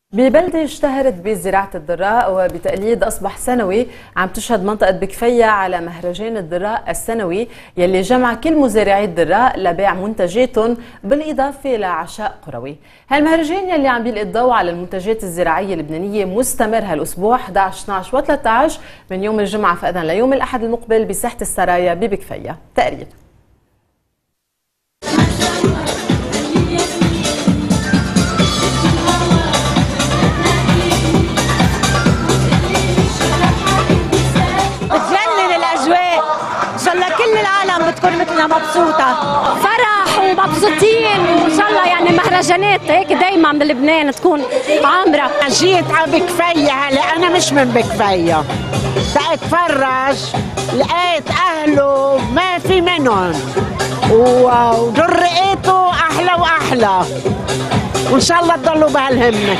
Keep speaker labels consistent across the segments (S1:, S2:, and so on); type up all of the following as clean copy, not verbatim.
S1: ببلدة اشتهرت بزراعة الدراء وبتقليد أصبح سنوي، عم تشهد منطقة بكفية على مهرجان الدراء السنوي يلي جمع كل مزارعي الدراء لبيع منتجاتهم بالإضافة لعشاء قروي. هالمهرجان يلي عم بيلقي الضوء على المنتجات الزراعية اللبنانية مستمر هالأسبوع 11 12 و13 من يوم الجمعة فإذا ليوم الأحد المقبل بساحة السرايا ببكفية. تقرير.
S2: كل العالم بتكون مثلنا مبسوطة، فرح ومبسوطين وإن شاء الله يعني مهرجانات هيك دايما بلبنان تكون عامرة.
S3: جيت على بكفية هلا، أنا مش من بكفية، تأتفرج لقيت أهله ما في منهم ودرقته أحلى وأحلى، وإن شاء الله تضلوا بهالهمة.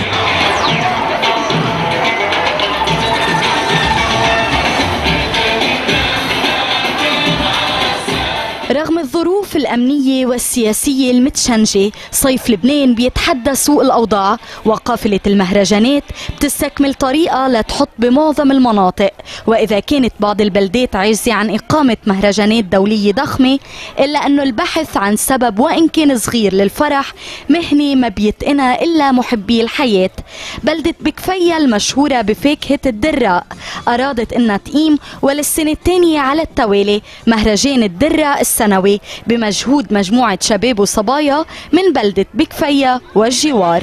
S4: رغم الظروف الأمنية والسياسية المتشنجة، صيف لبنان بيتحدى سوء الأوضاع، وقافلة المهرجانات بتستكمل طريقة لتحط بمعظم المناطق. وإذا كانت بعض البلدات عاجزة عن إقامة مهرجانات دولية ضخمة، إلا أنه البحث عن سبب وإن كان صغير للفرح مهنة ما بيتقنها إلا محبي الحياة. بلدة بكفية المشهورة بفاكهة الدراء أرادت أنها تقيم وللسنة الثانية على التوالي مهرجان الدراء السنوي بمجهود مجموعة شباب وصبايا من بلدة بكفية والجوار.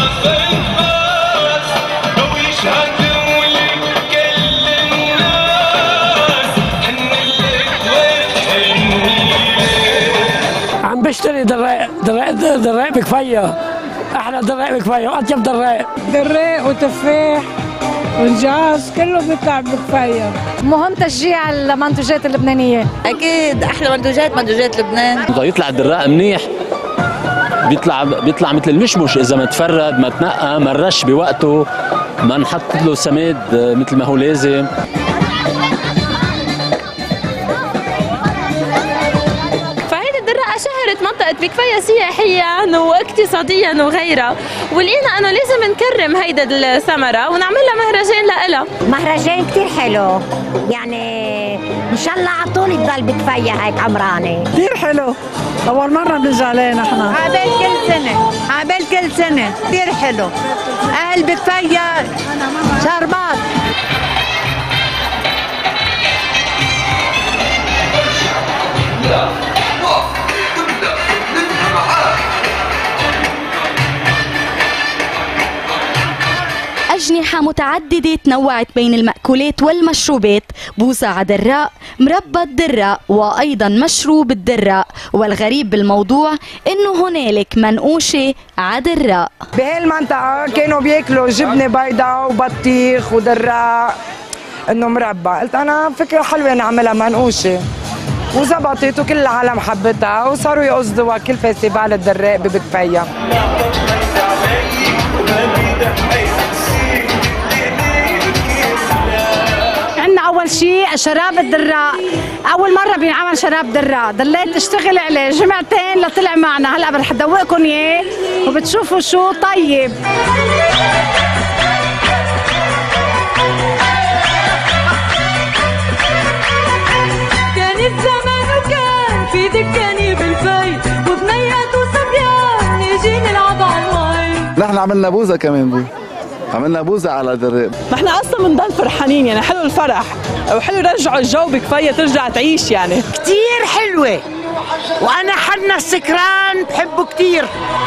S5: عم بشتري دراء بكفية، احلى دراء بكفية واطيب دراء
S6: وتفاح ونجاز كله بيطلع بكفية.
S2: مهم تشجيع المنتوجات اللبنانية،
S7: اكيد احلى منتوجات لبنان.
S8: بده يطلع الدراء منيح، بيطلع مثل المشمش، اذا ما تفرد ما تنقى ما رش بوقته ما نحط له سماد مثل ما هو لازم.
S9: شهرت منطقة بكفية سياحيا واقتصاديا وغيرها، ولقينا انه لازم نكرم هيدا الثمرة ونعمل لها مهرجان لها.
S10: مهرجان كثير حلو، يعني ان شاء الله على طول يضل بكفية هيك عمراني.
S6: كثير حلو، اول مرة بنجي عليه نحن.
S3: عبال كل سنة كثير حلو. اهل بكفية شربات.
S4: أجنحة متعددة تنوعت بين المأكولات والمشروبات، بوزة على دراء، مربى الدراء، وأيضا مشروب الدراء. والغريب بالموضوع إنه هنالك منقوشة على دراء.
S6: بهالمنطقة كانوا بياكلوا جبنة بيضاء وبطيخ ودراء إنه مربى، قلت أنا فكرة حلوة نعملها منقوشة، وزبطت وكل العالم حبتها وصاروا يقصدوها كل فيستيفال الدراء ببكفية.
S2: أول شيء شراب الدراء، أول مرة بينعمل شراب دراء، ضليت أشتغل عليه جمعتين لطلع معنا، هلا رح أدوقكم إياه وبتشوفوا شو طيب.
S9: كانت زمان وكان في دكاني بالفي وبنيات وصبيان نيجي نلعب على المي.
S11: نحن عملنا بوزة كمان عملنا بوزة على الدراء.
S12: ما احنا اصلا بنضل فرحانين، يعني حلو الفرح وحلو يرجعوا الجو بكفية ترجع تعيش يعني.
S3: كتير حلوة، وانا حنا السكران بحبه كتير.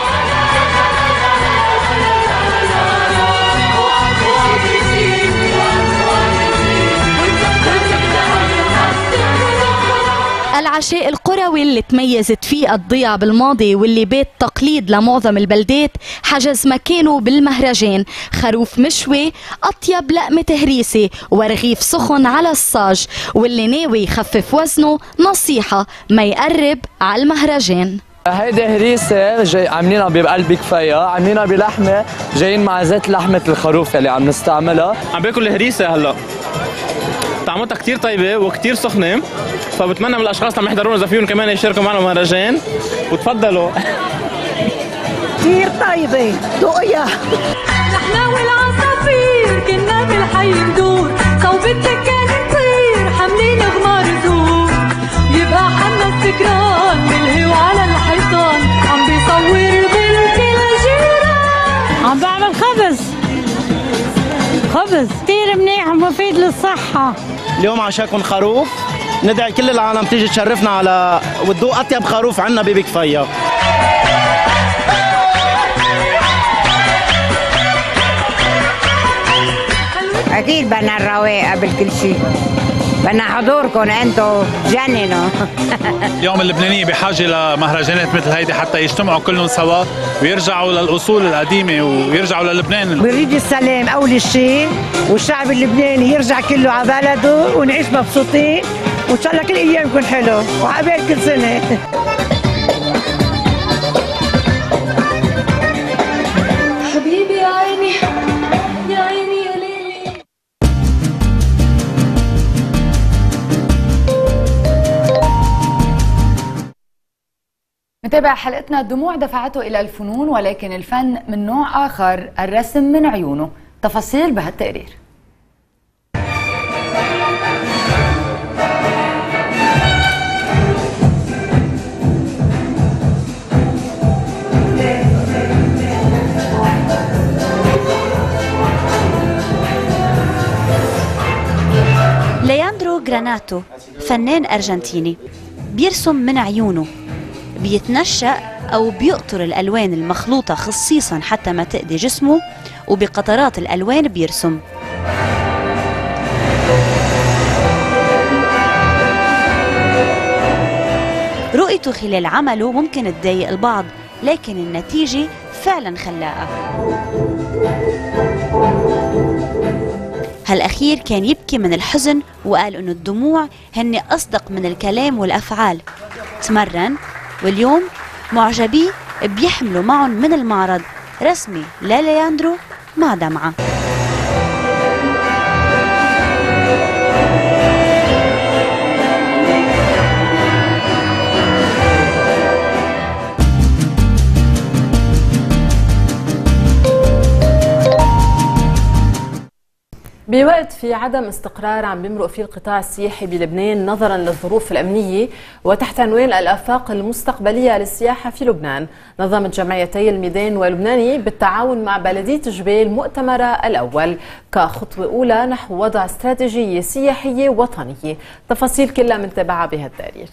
S4: العشاء القروي اللي تميزت فيه الضيعة بالماضي واللي بات تقليد لمعظم البلدات حجز مكانه بالمهرجان. خروف مشوي، أطيب لقمة هريسة، ورغيف سخن على الصاج. واللي ناوي يخفف وزنه نصيحة ما يقرب على المهرجان.
S13: هيدي هريسة عاملينها بقلب بكفية، عاملينها بلحمة، جايين مع زيت لحمة الخروف اللي عم نستعملها.
S8: عم باكل الهريسة هلا، طعمتها كتير طيبة وكتير سخنة، فبتمنى من الاشخاص اللي عم يحضرونا اذا فيهم كمان يشاركوا معنا مهرجان وتفضلوا.
S14: كتير طيبة، ذوقيها.
S15: نحن والعصافير كنا بالحي ندور، صوب الدكان نطير حاملين غمار زور، يبقى حنا السكران بالهوا على الحيطان عم بيصور بالكل جيران.
S16: عم بعمل خبز كتير منيح ومفيد للصحة.
S17: اليوم عشاكم خروف، ندعي كل العالم تيجي تشرفنا على وتذوق أطيب خروف عنا ببكفية.
S10: أكيد بدنا الرواق قبل كل شيء، بدنا حضوركم أنتم تجننوا.
S18: اليوم اللبنانية بحاجة لمهرجانات مثل هيدي حتى يجتمعوا كلهم سوا ويرجعوا للأصول القديمة ويرجعوا للبنان.
S14: بنريد السلام أول شيء، والشعب اللبناني يرجع كله على بلده ونعيش مبسوطين، وإن شاء الله كل أيام يكون حلو وعقبال كل سنة.
S15: حبيبي يا عيني يا عيني يا ليلي.
S19: نتابع حلقتنا. الدموع دفعته إلى الفنون، ولكن الفن من نوع آخر، الرسم من عيونه. تفاصيل بهالتقرير.
S20: لياندرو جراناتو فنان أرجنتيني بيرسم من عيونه، بيتنشأ أو بيقطر الألوان المخلوطة خصيصا حتى ما تأذي جسمه، وبقطرات الألوان بيرسم. رؤيته خلال عمله ممكن تضايق البعض، لكن النتيجة فعلا خلاقة. هالأخير كان يبكي من الحزن، وقال إنه الدموع هن أصدق من الكلام والأفعال. تمرن، واليوم معجبيه بيحملوا معهم من المعرض رسمي للياندرو مع دمعة.
S1: بوقت في عدم استقرار عم بيمرق فيه القطاع السياحي بلبنان نظرا للظروف الأمنية، وتحت عنوان الآفاق المستقبلية للسياحة في لبنان، نظمت جمعيتي الميدان واللبناني بالتعاون مع بلدية جبيل مؤتمر الأول كخطوة أولى نحو وضع استراتيجية سياحية وطنية. تفاصيل كلها منتبعة بهالتقرير.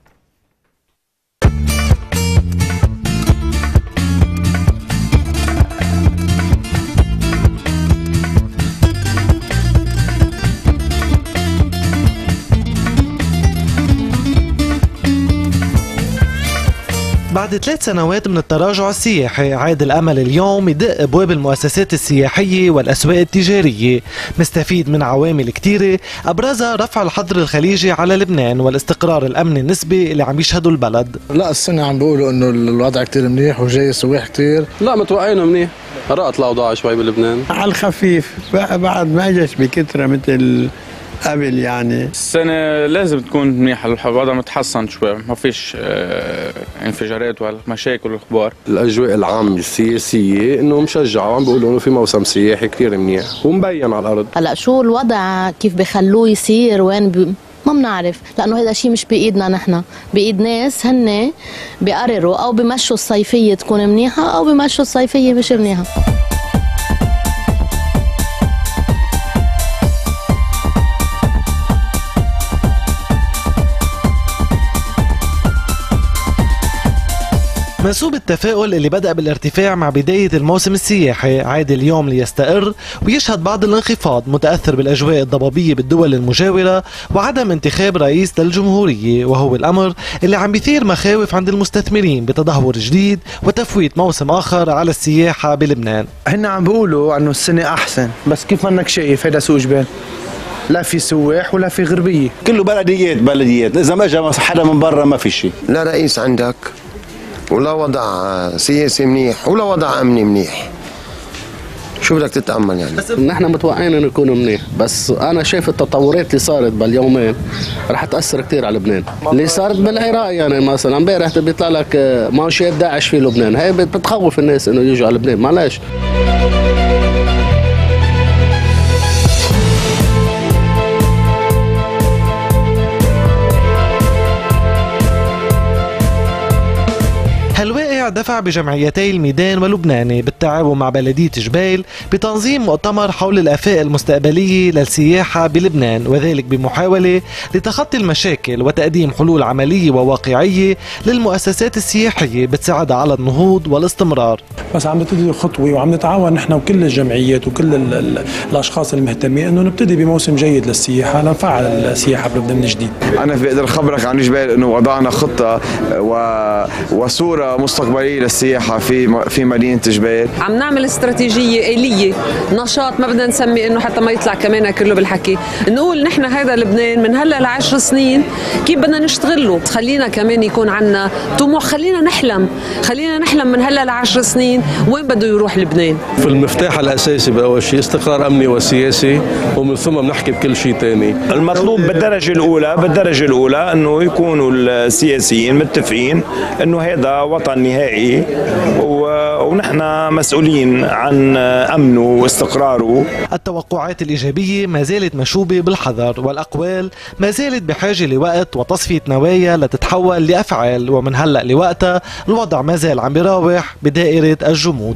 S21: بعد 3 سنوات من التراجع السياحي، عاد الأمل اليوم يدق أبواب المؤسسات السياحية والأسواق التجارية، مستفيد من عوامل كتيرة أبرزها رفع الحظر الخليجي على لبنان والاستقرار الأمني النسبي اللي عم يشهده البلد.
S22: لا السنة عم بيقولوا إنه الوضع كتير منيح وجاي سواح كتير.
S23: لا متوقعينه منيح، رقت الأوضاع شوي بلبنان
S24: على الخفيف، بعد ما اجش بكثرة مثل قبل. يعني
S23: السنة لازم تكون منيحة، الوضع متحسن شوي، ما فيش انفجارات ولا مشاكل واخبار.
S25: الاجواء العامة السياسية انه مشجعة، وعم بيقولوا انه في موسم سياحي كثير منيح ومبين على الارض.
S26: هلا شو الوضع كيف بخلوه يصير وين ما بنعرف، لانه هذا شيء مش بايدنا نحن، بايد ناس هن بيقرروا او بمشوا الصيفية تكون منيحة او بمشوا الصيفية مش منيحة.
S21: منسوب التفاؤل اللي بدأ بالارتفاع مع بداية الموسم السياحي عاد اليوم ليستقر ويشهد بعض الانخفاض متأثر بالأجواء الضبابية بالدول المجاورة وعدم انتخاب رئيس للجمهورية، وهو الأمر اللي عم بيثير مخاوف عند المستثمرين بتدهور جديد وتفويت موسم آخر على السياحة بلبنان.
S24: هن عم بيقولوا أنه السنة أحسن، بس كيف منك شايف هيدا سوق جبال، لا في سواح ولا في غربية،
S27: كله بلديات، إذا ما اجى حدا من برا ما في شيء.
S28: لا رئيس عندك ولا وضع سياسي منيح ولا وضع أمني منيح،
S27: شو بدك تتامل يعني؟
S2: بس نحن متوقعين انه يكون منيح، بس انا شايف التطورات اللي صارت باليومين رح تاثر كثير على لبنان. اللي صارت بالعراق يعني مثلا امبارح بيطلع لك مانشيت داعش في لبنان، هي بتخوف الناس انه يجوا على لبنان. معلش
S21: هالواقع دفع بجمعيتي الميدان ولبناني بالتعاون مع بلدية جبيل بتنظيم مؤتمر حول الآفاق المستقبلية للسياحة بلبنان، وذلك بمحاولة لتخطي المشاكل وتقديم حلول عملية وواقعية للمؤسسات السياحية بتساعدها على النهوض والاستمرار.
S5: بس عم نبتدي خطوة وعم نتعاون نحن وكل الجمعيات وكل الأشخاص المهتمين إنه نبتدي بموسم جيد للسياحة لنفعل السياحة بلبنان من جديد.
S6: أنا بقدر أخبرك عن جبيل إنه وضعنا خطة وصورة مستقبلية للسياحة في مدينة جبيل.
S7: عم نعمل استراتيجية آلية، نشاط، ما بدنا نسمي انه حتى ما يطلع كمان كله بالحكي، نقول نحن هذا لبنان من هلا ل10 سنين كيف بدنا نشتغله، خلينا كمان يكون عنا طموح، خلينا نحلم من هلا ل10 سنين وين بده يروح لبنان.
S25: في المفتاح الأساسي بأول شيء استقرار أمني وسياسي، ومن ثم بنحكي بكل شيء ثاني.
S9: المطلوب بالدرجة الأولى إنه يكونوا السياسيين متفقين إنه هذا وطن نهائي ونحن مسؤولين عن أمنه واستقراره.
S21: التوقعات الإيجابية ما زالت مشوبة بالحذر، والأقوال ما زالت بحاجة لوقت وتصفية نوايا لتتحول لأفعال، ومن هلأ لوقتها الوضع ما زال عم بيراوح بدائرة الجمود.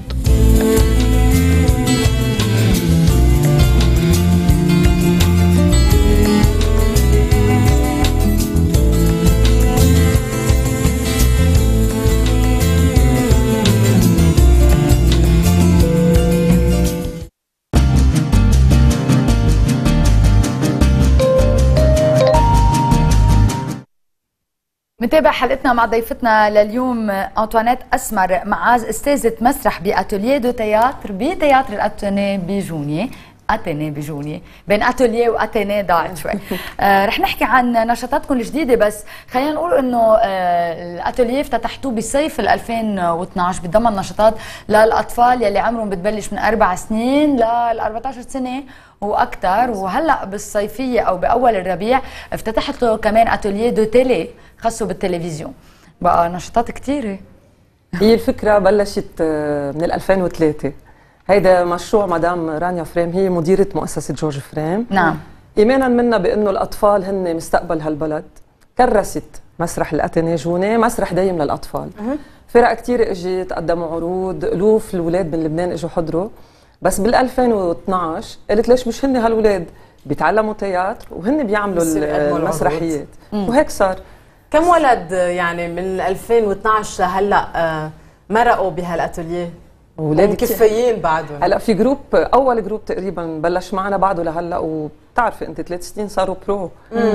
S19: نتابع حلقتنا مع ضيفتنا لليوم أنطوانيت أسمر معاذ، استاذة مسرح بأتوليه دو تياتر بتياتر الأتوني بجونية. أتيني بجونية، بين أتوليه وأتيني ضاعت شوي. رح نحكي عن نشاطاتكم الجديدة، بس خلينا نقول إنه الأتوليه افتتحتوه بصيف 2012 بضمن نشاطات للأطفال يلي عمرهم بتبلش من 4 سنين ل 14 سنة واكثر، وهلا بالصيفيه او باول الربيع افتتحتوا كمان اتوليه دو تيلي خاصه بالتلفزيون. بقى نشاطات كثيره.
S11: هي الفكره بلشت من 2003. هيدا مشروع مدام رانيا فريم، هي مديره مؤسسه جورج فريم.
S19: نعم.
S11: ايمانا منا بانه الاطفال هن مستقبل هالبلد، كرست مسرح الاتيني جوني مسرح دايم للاطفال. فرق كثير اجت قدموا عروض، الوف الاولاد من لبنان اجوا حضروا. بس بال 2012 قلت ليش مش هن هالولاد بيتعلموا تياتر وهن بيعملوا المسرحيات، وهيك صار.
S1: كم ولد يعني من 2012 لهلا مرقوا بهالاتوليه؟
S11: اولاد
S1: كفايين بعدهم.
S11: هلا في جروب، اول جروب تقريبا بلش معنا بعده لهلا، وبتعرفي انت 3 سنين صاروا برو.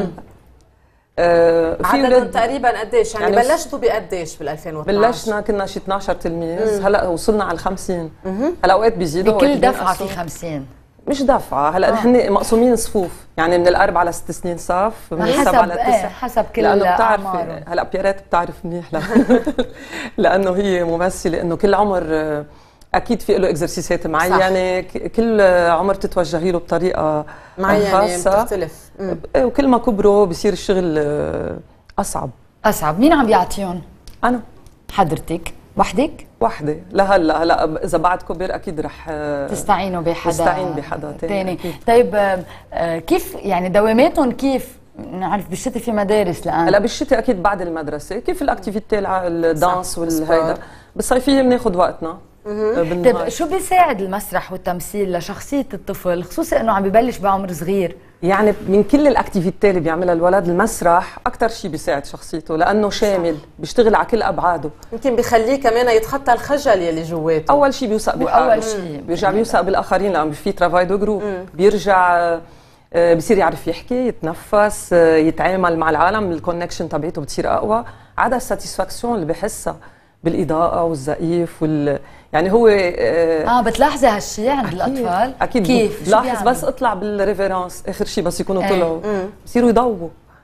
S1: عددهم تقريبا قديش؟ يعني بلشتوا بقديش بال 2012؟
S11: بلشنا كنا شي 12 تلميذ، هلا وصلنا على 50. هلا اوقات بيزيدوا،
S19: بكل دفعه في 50.
S11: مش دفعه، هلا نحن مقسومين صفوف، يعني من ال4 على 6 سنين صف، من ال7 على 9
S19: حسب كل
S11: لانه بتعرفي هلا بيارات بتعرف منيح لانه هي ممثله، انه كل عمر اكيد في له اكزرسيسات معينه، يعني كل عمر تتوجهي له بطريقه
S1: معينه بتختلف.
S11: وكل ما كبروا بصير الشغل اصعب.
S19: مين عم بيعطيهم؟
S11: انا.
S19: حضرتك وحدك؟
S11: وحده هلا اذا بعد كبر اكيد رح
S19: تستعينوا بحدا،
S11: نستعين بحدا ثاني.
S19: طيب كيف يعني دواماتهم؟ كيف نعرف بالشتاء في مدارس الان؟
S11: هلا بالشتاء اكيد بعد المدرسه، كيف الاكتيفيتي الدانس والهيدا، بالصيفيه بناخذ وقتنا.
S19: طيب شو بيساعد المسرح والتمثيل لشخصيه الطفل، خصوصا انه عم ببلش بعمر صغير؟
S11: يعني من كل الاكتيفيتي اللي بيعملها الولد، المسرح اكثر شيء بيساعد شخصيته، لانه شامل، بيشتغل على كل ابعاده.
S1: يمكن بيخليه كمان يتخطى الخجل يلي جواته.
S11: اول شيء بيوثق بحاله، اول شيء بيرجع بيوثق بالاخرين، لانه في ترافاي دو جروب، بيرجع بصير يعرف يحكي، يتنفس، يتعامل مع العالم، الكونكشن تبعته بتصير اقوى، عدا الساتيسفاكسيون اللي بحسها بالاضاءه والزقيف يعني هو
S19: بتلاحظي هالشيء عند الاطفال؟
S11: اكيد. كيف بلاحظ بس اطلع بالريفيرانس اخر شيء، بس يكونوا طلعوا بصيروا يضووا.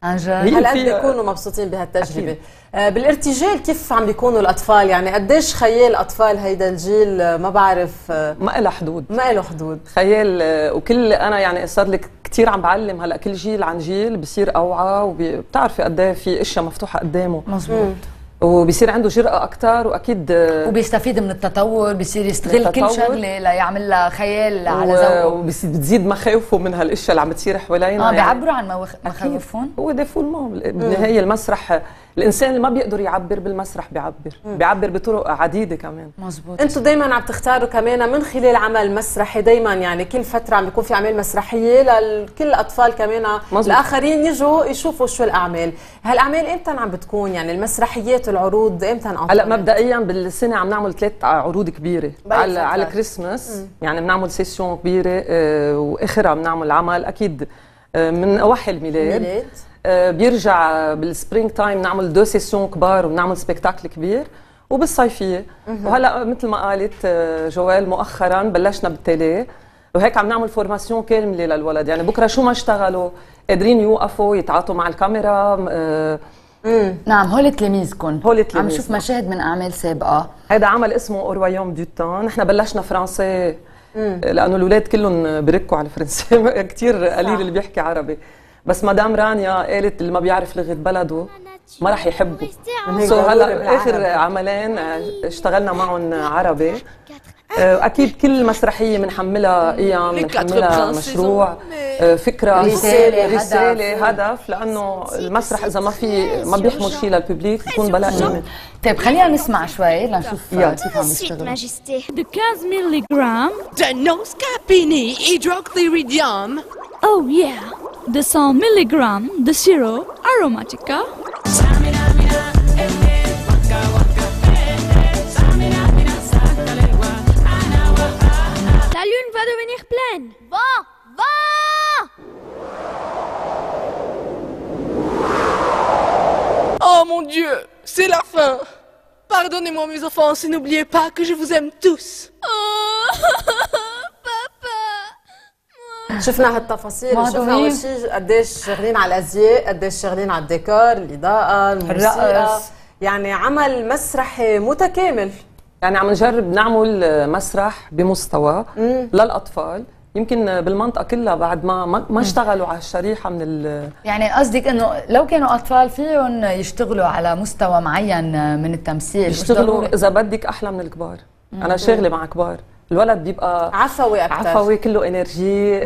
S19: عن جد
S1: هل قد بيكونوا مبسوطين بهالتجربه؟ بالارتجال كيف عم بيكونوا الاطفال؟ يعني قديش خيال اطفال هيدا الجيل ما بعرف
S11: ما لها حدود،
S1: ما له حدود
S11: خيال. وكل انا يعني صار لي كثير عم بعلم هلا، كل جيل عن جيل بصير اوعى، وبتعرفي قد ايه في اشياء مفتوحه قدامه.
S19: مظبوط.
S11: وبيصير عنده جرأة أكثر، وأكيد
S19: وبيستفيد من التطور، بيصير يستغل كل شغلة ليعمل لها خيال على ذوقه،
S11: وبتزيد مخاوفه من هالاشياء اللي عم بتصير حوالينا.
S19: بيعبروا عن مخاوفهم.
S11: هو ديفولمون بالنهاية المسرح، الإنسان اللي ما بيقدر يعبر بالمسرح بيعبر بطرق عديدة كمان.
S19: مزبوط.
S1: أنتوا دايما عم تختاروا كمان من خلال عمل مسرحي، دايما يعني كل فترة عم بيكون في أعمال مسرحية لكل الأطفال كمان، الآخرين يجوا يشوفوا شو الأعمال. هالأعمال إمتى عم بتكون؟ يعني المسرحيات والعروض إمتى؟
S11: هلا مبدئيا بالسنة عم نعمل 3 عروض كبيرة على كريسماس، يعني بنعمل سيسيون كبيرة، وآخرها بنعمل عمل أكيد من أواحي الميلاد. بيرجع بالسبرينج تايم نعمل 2 سيسيون كبار، وبنعمل سبيكتاكل كبير. وبالصيفيه وهلا مثل ما قالت جوال مؤخرا بلشنا بالتالي، وهيك عم نعمل فورماسيون كامله للولد. يعني بكره شو ما اشتغلوا قادرين يوقفوا يتعاطوا مع الكاميرا.
S19: نعم، هول تلاميذكم. عم نشوف مشاهد من اعمال سابقه.
S11: هذا عمل اسمه اوروايوم دو تان. نحن بلشنا فرنسي لانه الاولاد كلهم بركوا على الفرنسي كثير قليل اللي بيحكي عربي، بس مدام رانيا قالت اللي ما بيعرف لغه بلده ما راح يحبه. هلا اخر عملين اشتغلنا معهم عربي. اكيد كل مسرحيه بنحملها قيم، بنحملها مشروع، فكره، رساله، هدف، لانه المسرح اذا ما بيحمل شيء للببليك بيكون بلا قيمه.
S19: طيب خلينا نسمع شوي لنشوف كيف عم يشتغلوا.
S3: De 15 mg de noscapini hydrochloridium. Oh yeah. De 100 mg de sirop aromatica. La lune va devenir pleine. Va, va.
S15: Oh mon Dieu, c'est la fin. Pardonnez-moi mes enfants, et n'oubliez pas que je vous aime tous.
S1: شفنا هالتفاصيل، وشفنا اول شيء قديش شغالين على الازياء، قديش شغالين على الديكور، الاضاءه، الموسيقى، يعني عمل مسرحي متكامل.
S11: يعني عم نجرب نعمل مسرح بمستوى للاطفال، يمكن بالمنطقه كلها بعد ما اشتغلوا على الشريحه من
S19: يعني قصدك انه لو كانوا اطفال فيهم يشتغلوا على مستوى معين من التمثيل،
S11: يشتغلوا اذا بدك احلى من الكبار. انا شاغله مع كبار، الولد بيبقى
S1: عفوي اكثر،
S11: عفوي، كله انرجي،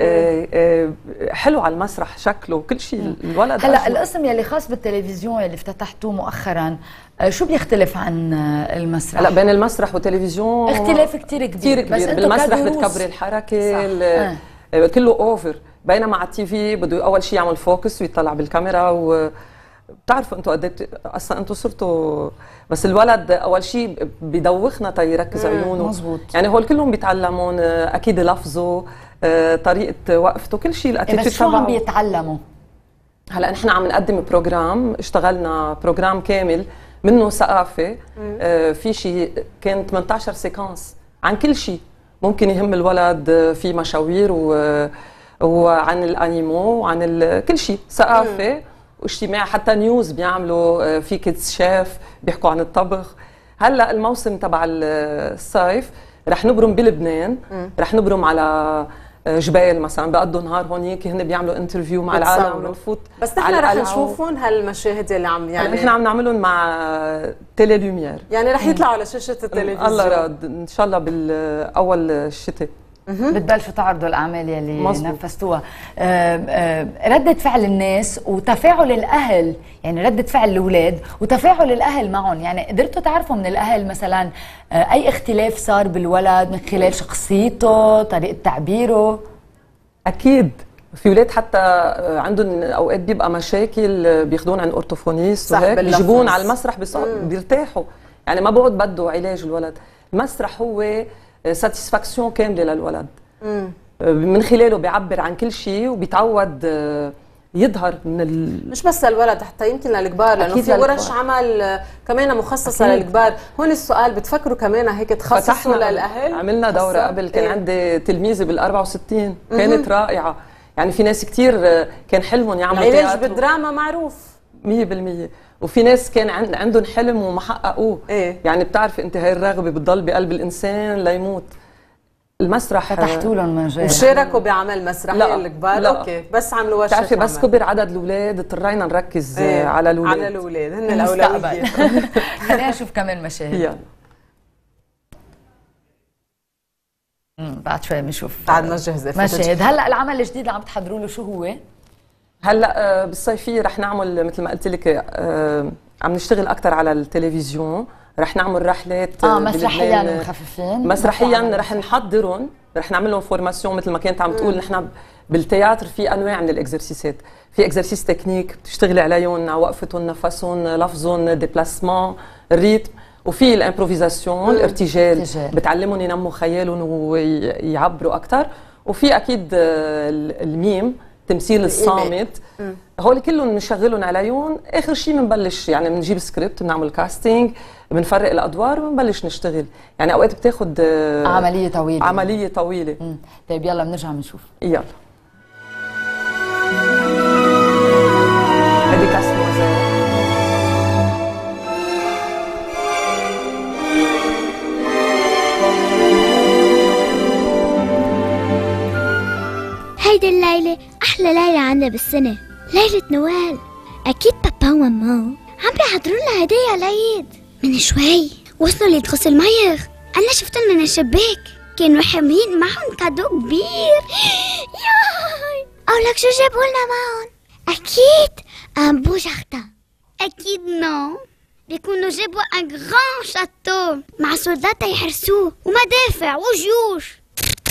S11: حلو على المسرح شكله كل شيء. الولد
S19: هلا القسم يلي خاص بالتلفزيون يلي افتتحتوه مؤخرا شو بيختلف عن المسرح؟
S11: هلا بين المسرح والتلفزيون
S19: اختلاف كثير كبير،
S11: بس بالمسرح بتكبري الحركه، كله اوفر، بينما على التي في بده اول شيء يعمل فوكس ويطلع بالكاميرا. وبتعرفوا انتم قد ايه اصلا انتم صرتوا، بس الولد اول شيء بدوخنا تيركز عيونه.
S19: مزبوط.
S11: يعني هول كلهم بيتعلمون اكيد لفظه، طريقه وقفته، كل شيء الاتيتيود
S19: بس شو عم بيتعلموا؟
S11: هلا نحن عم نقدم بروجرام، اشتغلنا بروجرام كامل منه ثقافه، في شيء كان 18 سيكونس عن كل شيء ممكن يهم الولد، في مشاوير وعن الانيمو وعن كل شيء، ثقافه واجتماع، حتى نيوز بيعملوا، في كيدز شيف بيحكوا عن الطبخ. هلا الموسم تبع الصيف رح نبرم بلبنان، رح نبرم على جبال مثلا، بقضوا نهار هونيك، هن بيعملوا انترفيو مع العالم ونفوت.
S1: بس نحن رح نشوفهم هالمشاهد اللي عم يعني
S11: نحن عم نعملهم مع تيلي لوميير،
S1: يعني رح يطلعوا على شاشه التلفزيون
S11: الله راد ان شاء الله بالاول الشتاء.
S19: بتبلشوا تعرضوا الاعمال يلي نفذتوها. ردة فعل الناس وتفاعل الاهل، يعني ردة فعل الاولاد وتفاعل الاهل معهم، يعني قدرتوا تعرفوا من الاهل مثلا اي اختلاف صار بالولد من خلال شخصيته، طريقه تعبيره؟
S11: اكيد في اولاد حتى عندهم اوقات بيبقى مشاكل، بياخذون عند اورتوفونيست وهيك، بيجيبون على المسرح بيرتاحوا، يعني ما بقعد بده علاج الولد. المسرح هو ساتيسفاكسيون كامله للولد، من خلاله بيعبر عن كل شيء وبيتعود يظهر من
S1: مش بس للولد، حتى يمكن للكبار، لانه في ورش عمل كمان مخصصه للكبار. هون السؤال، بتفكروا كمان هيك تخصصوا للاهل؟
S11: عملنا دوره قبل، كان عندي تلميذه بال 64 كانت رائعه، يعني في ناس كتير كان حلمهم يعملوا
S1: العلاج
S11: تياترو
S1: بالدراما معروف
S11: 100%، وفي ناس كان عندهم حلم وما حققوه. يعني بتعرفي انت هاي الرغبه بتضل بقلب الانسان ليموت. المسرح
S19: فتحتوا لهم مجال
S1: وشاركوا بعمل مسرحي الكبار؟ اوكي، بس عملوا ورشه.
S11: بتعرفي بس كبر عدد الاولاد اضطرينا نركز على الاولاد.
S1: على الاولاد هن الاولويه.
S19: خلينا نشوف كمان مشاهد.
S11: يلا
S19: بعد شوي بنشوف
S1: بعد ما جهزت
S19: مشاهد. هلا العمل الجديد اللي عم تحضروا له شو هو؟
S11: هلا بالصيفيه رح نعمل مثل ما قلت لك عم نشتغل اكثر على التلفزيون. رح نعمل رحلات
S19: مسرحيا مخففين،
S11: مسرحيا رح نحضرهم، رح نعمل لهم فورماسيون مثل ما كانت عم تقول. نحن بالتياتر في انواع من الاكزرسيسات، في اكزرسيس تكنيك بتشتغلي عليهم، وقفتهم، نفسهم، لفظهم، ديبلاسمون، الريتم، وفي الامبروفيزاسيون الارتجال بتعلمهم ينموا خيالهم ويعبروا اكثر، وفي اكيد الميم تمثيل الصامت. هول كلهم بنشغلهم عليهم. اخر شيء بنبلش يعني بنجيب سكريبت، بنعمل كاستنج، بنفرق الادوار وبنبلش نشتغل. يعني اوقات بتاخذ عمليه طويله.
S19: طيب يلا بنرجع بنشوف.
S11: يلا هذه كاس نوزات.
S3: هيدي الليلة أحلى ليلة عنا بالسنة، ليلة نوال. أكيد بابا وماما عم بيحضروا لنا هدايا العيد. من شوي وصلوا ليدخلوا الميغ، أنا شفتهم من الشباك، كانوا حاملين معهم كادو كبير. ياي أقولك شو جابوا لنا معهم؟ أكيد أن بوجاختا. أكيد نو، بيكونوا جابوا أن غران شاتو مع سولدات يحرسوه ومدافع وجيوش.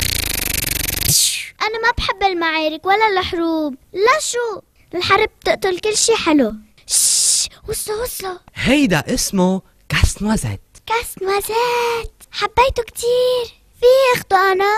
S3: أنا ما بحب المعارك ولا الحروب. لا شو، الحرب بتقتل كل شي حلو. وصلوا
S4: هيدا اسمه كاس نوازات.
S3: كاس نوازات حبيته كتير. في اخته أنا.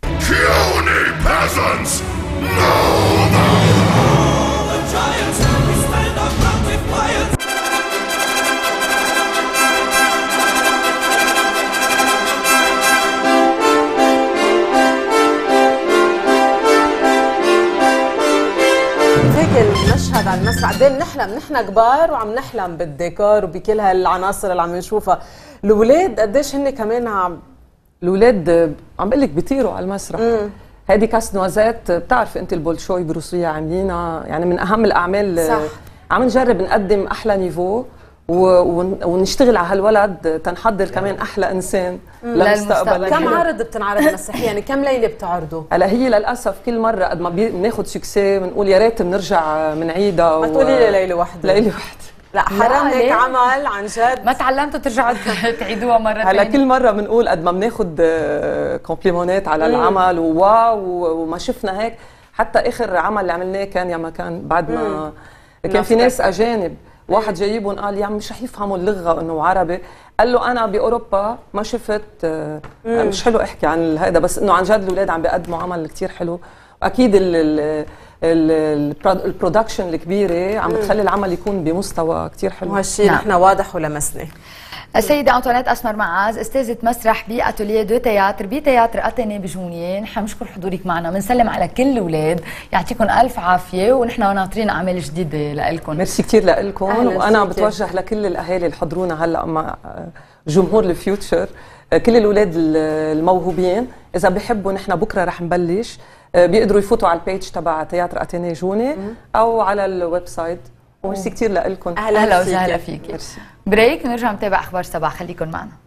S1: المشهد على المسرح قد ايه بنحلم نحن كبار وعم نحلم بالديكور وبكل هالعناصر اللي عم نشوفها. الاولاد قديش هن كمان
S11: الاولاد عم بقول لك بيطيروا على المسرح. هذه كاس نوازات بتعرفي انت البولشوي بروسيا عاملينها، يعني من اهم الاعمال. صح. عم نجرب نقدم احلى نيفو ونشتغل على هالولد تنحضر كمان احلى انسان للمستقبل.
S1: كم عرض بتنعرض مسرحيا؟ يعني كم ليله بتعرضوا؟
S11: هلا هي للاسف كل مره قد ما بناخذ سكسي بنقول يا ريت بنرجع بنعيدها.
S1: ما تقولي لي ليله واحده.
S11: ليله واحده
S1: لا حرام هيك عمل عن جد.
S19: ما تعلمتوا ترجعوا تعيدوها مره ثانيه؟
S11: هلا كل مره بنقول قد ما بناخذ كومبليمونات على العمل وواو وما شفنا هيك. حتى اخر عمل اللي عملناه كان يا ما كان بعد ما كان في ناس اجانب، واحد جايبهم قال يا مش رح يفهموا اللغه انه عربي. قال له انا باوروبا ما شفت مش حلو احكي عن هذا، بس انه عن جد الاولاد عم بيقدموا عمل كثير حلو. واكيد البرودكشن الكبيره عم بتخلي العمل يكون بمستوى كثير حلو.
S1: وهالشيء نحن واضح ولمسناه.
S19: السيدة أنطوانيت أسمر معاذ، أستاذة مسرح بأتوليه دو تياتر بتياتر أتيني بجونية. نحن بنشكر حضورك معنا، بنسلم على كل الأولاد، يعطيكم ألف عافية، ونحن ناطرين أعمال جديدة لكم.
S11: ميرسي كثير لكم، وأنا بتوجه لكل الأهالي اللي حضرونا هلا مع جمهور الفيوتشر، كل الأولاد الموهوبين. إذا بحبوا نحن بكرة رح نبلش، بيقدروا يفوتوا على البيج تبع تياتر أتيني جوني أو على الويب سايت. وميرسي كثير لكم.
S19: أهلا وسهلا فيكي. بريك نرجع نتابع أخبار صباح، خليكم معنا.